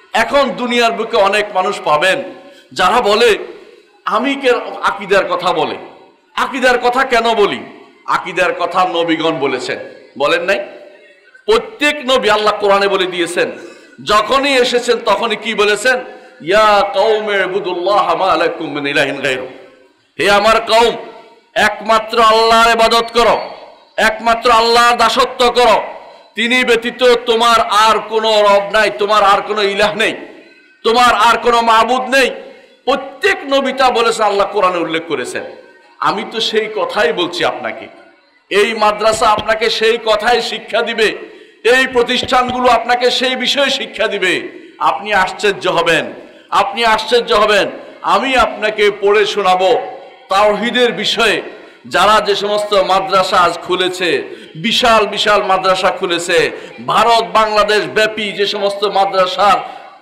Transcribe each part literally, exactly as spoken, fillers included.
এখন দুনিয়ার বুকে অনেক মানুষ পাবেন যারা বলে আমি কে আকীদার কথা বলে। আকীদার কথা কেন বলি? আকীদার কথা নবীগণ বলেছেন, বলেন নাই? প্রত্যেক নবী আল্লাহ কোরআনে বলে দিয়েছেন, যখনই এসেছেন তখনই কি বলেছেন? ইয়া কওমে ইবুদুল্লাহ মা লাকুম মিন ইলাহিন গায়রু, হে আমার কওম, একমাত্র আল্লাহর ইবাদত করো, একমাত্র আল্লাহর দাসত্ব করো, তিনি ব্যতীত তোমার আর কোনো রব নাই, তোমার আর কোনো ইলাহ নেই, তোমার আর কোনো মাবুদ নেই। প্রত্যেক নবীটা বলেছেন, আল্লাহ কোরআনে উল্লেখ করেছেন। আমি তো সেই কথাই বলছি আপনাকে। এই মাদ্রাসা আপনাকে সেই কথাই শিক্ষা দিবে, এই প্রতিষ্ঠানগুলো আপনাকে সেই বিষয়ে শিক্ষা দিবে। আপনি আশ্চর্য হবেন, আপনি আশ্চর্য হবেন। আমি আপনাকে পড়ে শোনাবো তাওহীদের বিষয়ে। যারা যে সমস্ত মাদ্রাসা আজ খুলেছে, বিশাল বিশাল মাদ্রাসা খুলেছে, ভারত বাংলাদেশ ব্যাপী যে সমস্ত মাদ্রাসার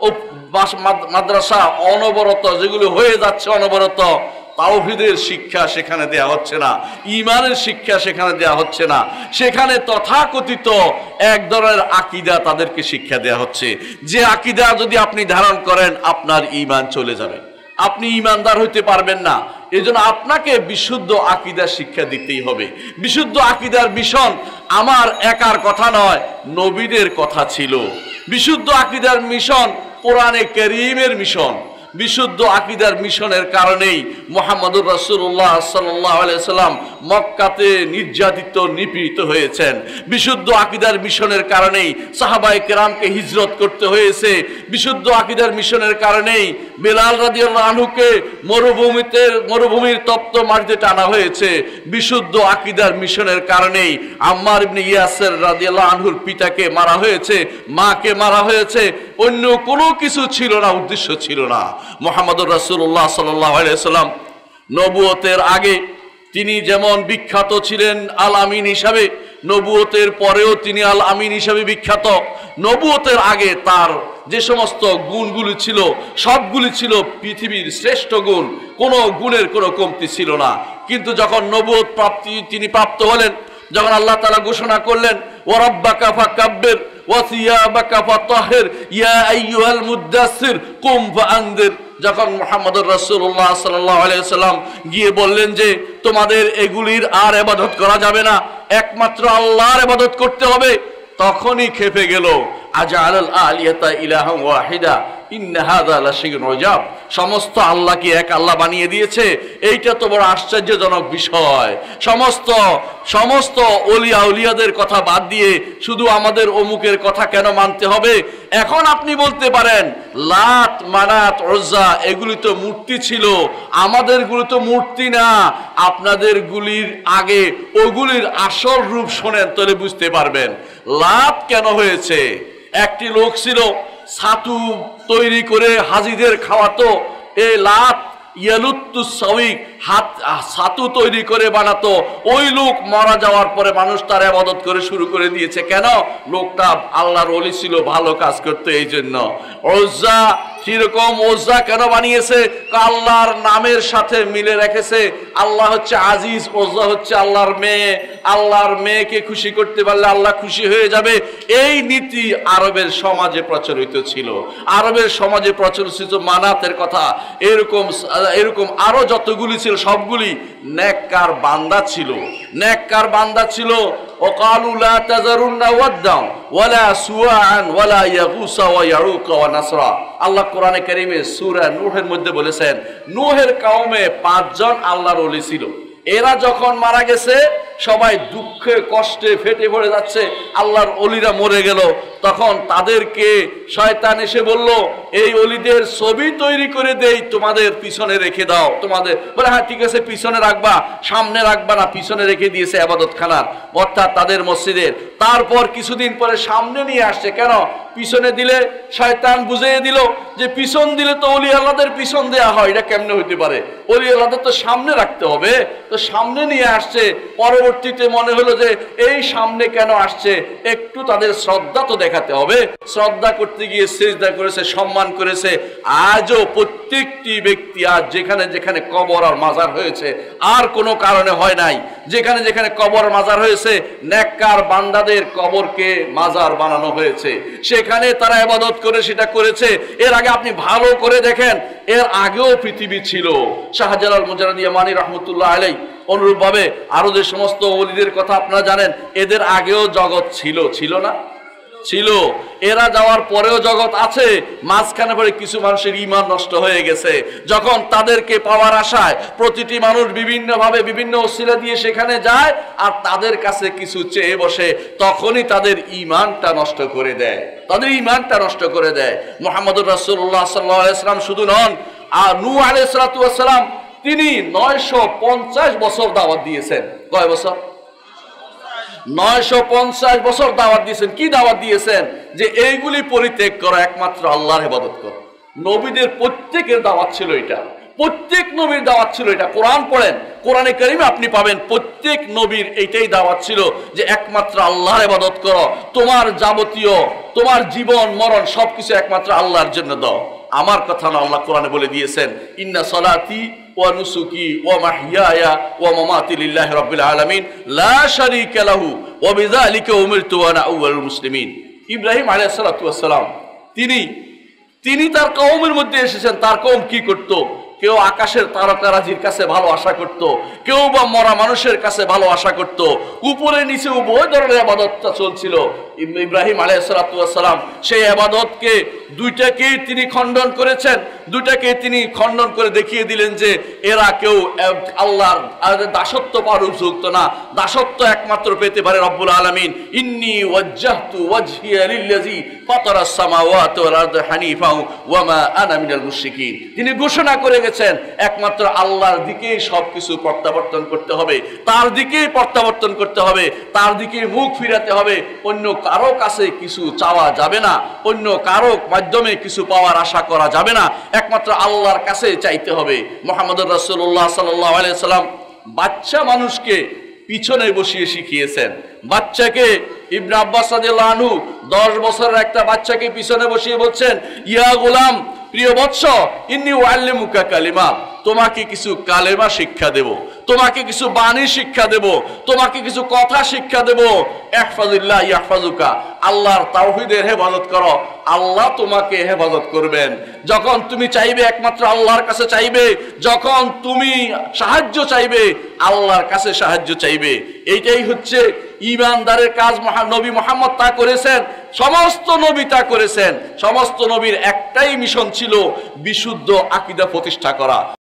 মাদ্রাসা অনবরত যেগুলো হয়ে যাচ্ছে অনবরত, তাওহীদের শিক্ষা সেখানে দেয়া হচ্ছে না, ঈমানের শিক্ষা সেখানে দেয়া হচ্ছে না, সেখানে তথাকথিত এক ধরনের আকীদা তাদেরকে শিক্ষা দেয়া হচ্ছে, যে আকীদা যদি আপনি ধারণ করেন আপনার ঈমান চলে যাবে, আপনি ঈমানদার হইতে পারবেন না। এজন্য আপনাকে বিশুদ্ধ আকীদা শিক্ষা দিতেই হবে। বিশুদ্ধ আকীদার মিশন আমার একার কথা নয়, নবীদের কথা ছিল। বিশুদ্ধ আকীদার মিশন কোরআনে কারীমের মিশন। বিশুদ্ধ আকীদার মিশনের কারণেই মুহাম্মদুর রাসূলুল্লাহ সাল্লাল্লাহু আলাইহি সাল্লাম মক্কাতে নির্যাতিত নিপীড়িত হয়েছেন। বিশুদ্ধ আকীদার মিশনের কারণেই সাহাবায়ে কেরামকে হিজরত করতে হয়েছে। বিশুদ্ধ আকীদার মিশনের কারণেই বেলাল রাদিয়াল্লাহু আনহুকে মরুভূমিতে মরুভূমির তপ্ত মাটিতে টানা হয়েছে। বিশুদ্ধ আকীদার মিশনের কারণেই আম্মার ইবনে ইয়াসির রাদিয়াল্লাহু আনহুর পিতাকে মারা হয়েছে, মাকে মারা হয়েছে। অন্য কোনো কিছু ছিল না, উদ্দেশ্য ছিল না। মুহাম্মদুর রাসূলুল্লাহ সাল্লাল্লাহু আলাইহি সাল্লাম নবুয়তের আগে তিনি যেমন বিখ্যাত ছিলেন আল আমিন হিসাবে, নবুয়তের পরেও তিনি আল আমিন হিসাবে বিখ্যাত। নবুয়তের আগে তার যে সমস্ত গুণগুলি ছিল সবগুলি ছিল পৃথিবীর শ্রেষ্ঠ গুণ, কোনো গুণের কোনো কমতি ছিল না। কিন্তু যখন নবুয়ত প্রাপ্তি তিনি প্রাপ্ত হলেন, যখন আল্লাহ তাআলা ঘোষণা করলেন ওয়া রাব্বাকা ফাকাব্বির ওয়া সিয়াবাকা ফাতাহির ইয়া আইয়ুহাল মুদ্দাসসির কুম ফাআনদির, যখন মুহাম্মদুর রাসূলুল্লাহ সাল্লাল্লাহু আলাইহি সাল্লাম গিয়ে বললেন যে তোমাদের এগুলির আর ইবাদত করা যাবে না, একমাত্র আল্লাহর ইবাদত করতে হবে, তখনই খেপে গেল আজআলাল আলিয়াতা ইলাহান ওয়াহিদা ইন্না হাযা লাশাইউন উজাব। সমস্ত আল্লাহকে এক আল্লাহ বানিয়ে দিয়েছে, এইটা তো বড় আশ্চর্যজনক বিষয়। সমস্ত সমস্ত ওলিয়া উলিয়াদের কথা বাদ দিয়ে শুধু আমাদের অমুকের কথা কেন মানতে হবে? এখন আপনি বলতে পারেন লাত মানাত উজ্জা এগুলি তো মূর্তি ছিল, আমাদেরগুলো তো মূর্তি না। আপনাদের গুলির আগে ওগুলির আসল রূপ শোনেন তাহলে বুঝতে পারবেন লাত কেন হয়েছে। একটি লোক ছিল ছাতু তৈরি করে হাজিদের খাওয়াতো, এই লাত ইয়ালুত্তু সাউইক হাত ছাতু তৈরি করে বানাতো। ওই লোক মারা যাওয়ার পরে মানুষ তার ইবাদত করে শুরু করে দিয়েছে। কেন? লোকটা আল্লাহর ওলি ছিল, ভালো কাজ করতে, এই জন্য। উজ্জা কিরকম? উজ্জা কেন বানিয়েছে? আল্লাহর নামের সাথে মিলে রেখেছে। আল্লাহ হচ্ছে আজিজ, উজ্জা হচ্ছে আল্লাহর মেয়ে, আল্লাহর মেয়েকে খুশি করতে পারলে আল্লাহ খুশি হয়ে যাবে। এই নীতি আরবের সমাজে প্রচলিত ছিল। আরবের সমাজে প্রচলিত মানাতের কথা এরকম এরকম আরো যতগুলি ছিল সবগুলি নেককার বান্দা ছিল, নেককার বান্দা ছিল। ওয়াকালু লা তাযারুন্না ওয়াদ্দান ওয়ালা সুওয়াআন ওয়ালা ইয়াগুসা ওয়া ইয়াউকা ওয়া নাসরা। আল্লাহ কোরআনে কারীমে সূরা নূহের মধ্যে বলেছেন নূহের কওমে পাঁচজন আল্লাহর ওলি ছিল। এরা যখন মারা গেছে সবাই দুঃখে কষ্টে ফেটে পড়ে যাচ্ছে, আল্লাহর ওলিরা মরে গেল। তখন তাদেরকে শয়তান এসে বলল এই ওলিদের ছবি তৈরি করে দেই, তোমাদের পিছনে রেখে দাও। তোমাদের বলে হ্যাঁ ঠিক আছে, পিছনে রাখবা, সামনে রাখবা না, পিছনে রেখে দিয়েছে ইবাদতখানার, অর্থাৎ তাদের মসজিদের। তারপর কিছুদিন পরে সামনে নিয়ে আসছে। কেন? পিছনে দিলে শয়তান বুঝিয়ে দিল যে পিছন দিলে তো ওলি আল্লাহদের পিছন দেয়া হয়, এটা কেমনে হইতে পারে? ওলি আল্লাহদের তো সামনে রাখতে হবে। তো সামনে নিয়ে আসছে। পরবর্তীতে মনে হলো যে এই সামনে কেন আসছে, একটু তাদের শ্রদ্ধা তো দেখা দেখাতে হবে। শ্রদ্ধা করতে গিয়ে সিজদা করেছে, সম্মান করেছে। আজও প্রত্যেকটি ব্যক্তি আজ যেখানে যেখানে কবর আর মাজার হয়েছে, আর কোনো কারণে হয় নাই, যেখানে যেখানে কবর মাজার হয়েছে নেককার বান্দাদের কবরকে মাজার বানানো হয়েছে, সেখানে তারা ইবাদত করে সেটা করেছে। এর আগে আপনি ভালো করে দেখেন, এর আগেও পৃথিবী ছিল। শাহজালাল মুজাররদ ইয়ামানি রহমতুল্লাহ আলাইহি অনুরূপ ভাবে আরো যে সমস্ত ওলিদের কথা আপনারা জানেন, এদের আগেও জগৎ ছিল, ছিল না? ছিল। এরা যাওয়ার পরেও জগৎ আছে। মাঝখানে পরে কিছু মানুষের ঈমান নষ্ট হয়ে গেছে। যখন তাদেরকে পাওয়ার আশায় প্রতিটি মানুষ বিভিন্ন ভাবে বিভিন্ন ওসিলা দিয়ে সেখানে যায় আর তাদের কাছে কিছু চেয়ে বসে, তখনই তাদের ঈমানটা নষ্ট করে দেয়, তাদের ঈমানটা নষ্ট করে দেয়। মুহাম্মদুর রাসূলুল্লাহ সাল্লাল্লাহু আলাইহি ওয়াসাল্লাম শুধু নন, আর নূহ আলাইহিস সালাতু ওয়াস সালাম তিনি নয়শো পঞ্চাশ বছর দাওয়াত দিয়েছেন। কয় বছর? নয়শো পঞ্চাশ বছর দাওয়াত দিয়েছেন। কি দাওয়াত দিয়েছেন? যে এইগুলি পরিত্যাগ করো, একমাত্র আল্লাহর ইবাদত করো। নবীদের প্রত্যেকের দাওয়াত ছিল এটা, প্রত্যেক নবীর দাওয়াত ছিল এটা। কোরআন পড়েন, কোরআনে কারিমে আপনি পাবেন প্রত্যেক নবীর এইটাই দাওয়াত ছিল যে একমাত্র আল্লাহর ইবাদত করো, তোমার যাবতীয় তোমার জীবন মরণ সবকিছু একমাত্র আল্লাহর জন্য দাও। আমার কথা না, আল্লাহ কোরআনে বলে দিয়েছেন, ইন্না সালাতি ওয়া নুসুকি ওয়া মাহইয়ায়া ওয়া মামাতি লিল্লাহি রাব্বিল আলামিন লা শারীকা লাহু ওয়া বিযালিকা উমিরতু ওয়া আনা আউয়ালুল মুসলিমিন। ইব্রাহিম আলাইহিস সালাতু ওয়াস সালাম তিনি তিনি তার কওমের মধ্যে এসেছেন। তার কওম কি করত? কেউ আকাশের তারকারাজির কাছে ভালো আশা করত, কেউ বা মরা মানুষের কাছে ভালো আশা করত। উপরে নিচে উভয় ধরনের ইবাদতটা চলছিল। ইব্রাহিম আলাইহিস সালাতু ওয়াস সালাম সেই ইবাদতকে দুইটাকেই তিনি খণ্ডন করেছেন। দুইটাকে তিনি খণ্ডন করে দেখিয়ে দিলেন যে এরা কেউ আল্লাহর দাসত্ব পাওয়ার উপযুক্ত না, দাসত্ব একমাত্র পেতে পারে রব্বুল আলামিন। ইন্নী ওয়াজ্জাহতু ওয়াজহিয়া লিল্লাযী ফাতারাস সামাওয়াতি ওয়াল আরদা হানিফা ওয়া মা আনা মিনাল মুশরিকিন। তিনি ঘোষণা করে গেছেন একমাত্র আল্লাহর দিকেই সবকিছু প্রত্যাবর্তন করতে হবে, তার দিকেই প্রত্যাবর্তন করতে হবে, তার দিকে মুখ ফিরাতে হবে। অন্য কারো কাছে কিছু চাওয়া যাবে না, অন্য কারো মাধ্যমে কিছু পাওয়ার আশা করা যাবে না, একমাত্র আল্লাহর কাছে চাইতে হবে। মুহাম্মদুর রাসূলুল্লাহ সাল্লাল্লাহু আলাইহি সাল্লাম বাচ্চা মানুষকে পিছনে বসিয়ে শিখিয়েছেন। বাচ্চাকে ইবনে আব্বাস রাদিয়াল্লাহু আনহু দশ বছরের একটা বাচ্চাকে পিছনে বসিয়ে বলছেন, ইয়া গোলাম, প্রিয় বৎস, ইন্নী উআল্লিমুকা কালিমা, তোমাকে কিছু কালেমা শিক্ষা দেব, তোমাকে কিছু বাণী শিক্ষা দেব, তোমাকে কিছু কথা শিক্ষা দেব। ইহফাজিল্লাহ ইয়াহফাজুকা, আল্লাহর তাওহীদের হেফাজত করো, আল্লাহ তোমাকে হেফাজত করবেন। যখন তুমি চাইবে একমাত্র আল্লাহর কাছে চাইবে, যখন তুমি সাহায্য চাইবে আল্লাহর কাছে সাহায্য চাইবে। এইটাই হচ্ছে ঈমানদারের কাজ। নবী মুহাম্মদ তা করেছেন, সমস্ত নবী তা করেছেন। সমস্ত নবীর একটাই মিশন ছিল, বিশুদ্ধ আকীদা প্রতিষ্ঠা করা।